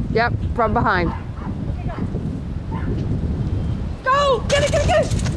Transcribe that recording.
Yep, from behind. Go! Get it, get it, get it!